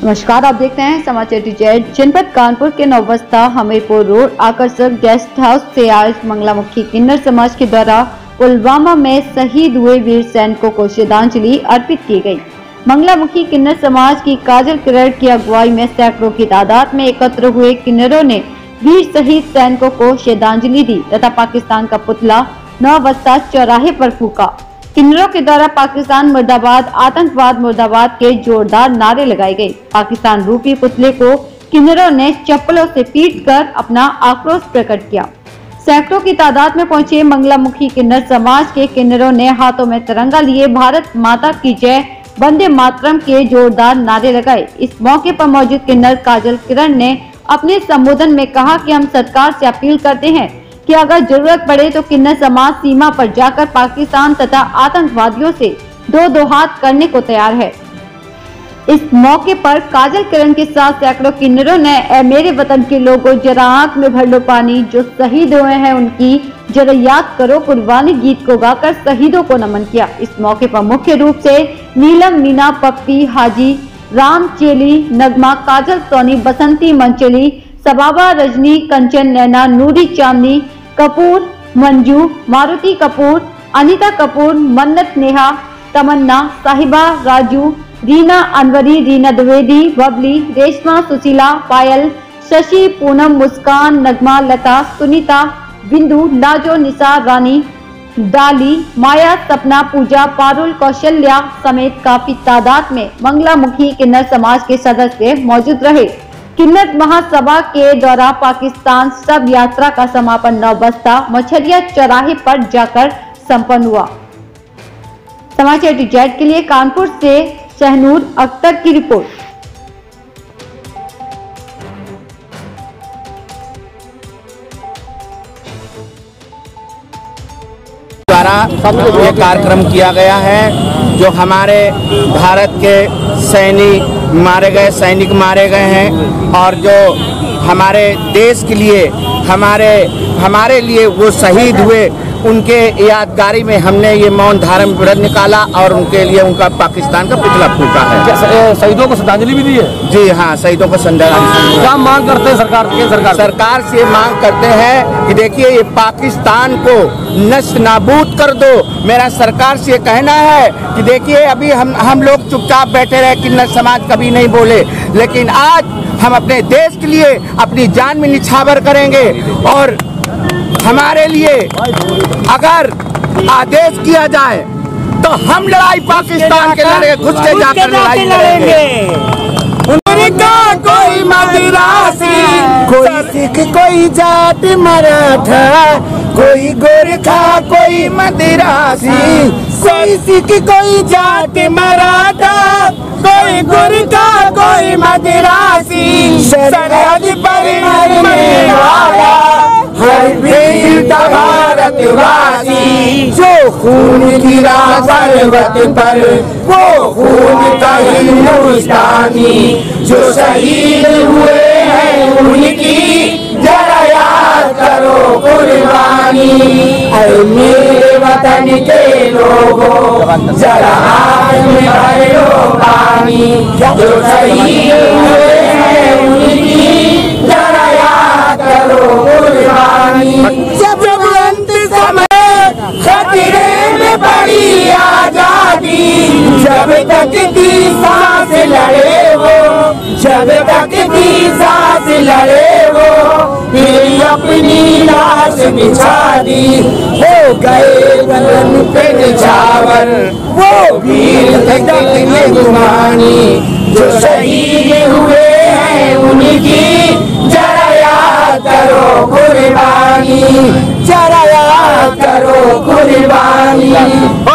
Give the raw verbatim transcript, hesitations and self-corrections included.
नमस्कार, आप देखते हैं समाचार टीजेड। जनपद कानपुर के Naubasta Hamirpur road Akarshak guest house से आज मंगलामुखी किन्नर समाज के द्वारा पुलवामा में शहीद हुए वीर सैनिकों को श्रद्धांजलि अर्पित की गई। मंगलामुखी किन्नर समाज की काजल किरण की अगुवाई में सैकड़ों की तादाद में एकत्र हुए किन्नरों ने वीर शहीद सैनिकों को श्रद्धांजलि दी तथा पाकिस्तान का पुतला नौबस्ता चौराहे पर फूका। किन्नरों के द्वारा पाकिस्तान मुर्दाबाद, आतंकवाद मुर्दाबाद के जोरदार नारे लगाए गए। पाकिस्तान रूपी पुतले को किन्नरों ने चप्पलों से पीटकर अपना आक्रोश प्रकट किया। सैकड़ों की तादाद में पहुंचे मंगलामुखी किन्नर समाज के किन्नरों ने हाथों में तिरंगा लिए भारत माता की जय, वंदे मातरम के जोरदार नारे लगाए। इस मौके पर मौजूद किन्नर काजल किरण ने अपने संबोधन में कहा कि हम सरकार से अपील करते हैं कि अगर जरूरत पड़े तो किन्नर समाज सीमा पर जाकर पाकिस्तान तथा आतंकवादियों से दो दो हाथ करने को तैयार है। इस मौके पर काजल किरण के साथ सैकड़ों किन्नरों ने ए मेरे वतन के लोगों जरा आंख में भर लो पानी, जो शहीद हुए हैं उनकी जरा याद करो कुर्बानी गीत को गाकर शहीदों को नमन किया। इस मौके पर मुख्य रूप से नीलम, मीना, पप्पी, हाजी, राम, चेली, नगमा, काजल, सोनी, बसंती, मंचली, सबाबा, रजनी, कंचन, नैना, नूरी, चांदनी, कपूर, मंजू, मारुति कपूर, अनीता कपूर, मन्नत, नेहा, तमन्ना, साहिबा, राजू, रीना अनवरी, रीना द्विवेदी, बबली, रेशमा, सुशीला, पायल, शशि, पूनम, मुस्कान, नगमा, लता, सुनीता, बिंदु, लाजो, निशा, रानी, डाली, माया, सपना, पूजा, पारुल, कौशल्या समेत काफी तादाद में मंगलामुखी किन्नर समाज के सदस्य मौजूद रहे। किन्नर महासभा के द्वारा पाकिस्तान सब यात्रा का समापन नौबस्ता मछलिया चौराहे पर जाकर संपन्न हुआ। समाचार टीजेड के लिए कानपुर से शहनूर अख्तर की रिपोर्ट। द्वारा ये कार्यक्रम किया गया है, जो हमारे भारत के सैनिक मारे गए सैनिक मारे गए हैं और जो हमारे देश के लिए हमारे हमारे लिए वो शहीद हुए, उनके यादगारी में हमने ये मौन धारण व्रत निकाला और उनके लिए उनका पाकिस्तान का पुतला फूका है। शहीदों को श्रद्धांजलि भी दी है। जी हाँ, शहीदों को श्रद्धांजलि। क्या मांग करते हैं सरकार के? सरकार सरकार से मांग करते हैं कि देखिए ये पाकिस्तान को नष्ट नाबूद कर दो। मेरा सरकार से कहना है कि देखिए अभी हम हम लोग चुपचाप बैठे रहे, किन्नर समाज कभी नहीं बोले, लेकिन आज हम अपने देश के लिए अपनी जान में निछावर करेंगे और हमारे लिए अगर आदेश किया जाए तो हम लड़ाई पाकिस्तान के लड़े घुस के जाकर लड़ाई लड़ेंगे। उनका कोई मदिरासी, कोई सिख, कोई जाट मराठा, कोई गोरखा, कोई मदिरासी, कोई सिख, कोई जाट मराठा, कोई गोरखा, कोई मदिरासी, सरहद पर मरने वाला हर वीर भारतवासी, जो खून गिरा पर्वत पर वो खून का हिंदुस्तानी, जो शहीद हुए हैं उनकी जरा याद करो कुर्बानी। ऐ मेरे वतन के लोगों जरा आंख में भर लो पानी, जो शहीद हुए हैं उनकी जरा याद करो कुर्बानी। जब अंत समय खतरे में पड़ी आजादी, जब तक की सांस लड़े वो, जब तक की सांस लड़े वो, फिर अपनी लाश बिछा दी, हो गए बदन पे निछावर वो वीर कितने गुमानी, जो शहीद हुए हैं उनकी जरा याद करो कुर्बानी, जरा याद करो कुर्बानी।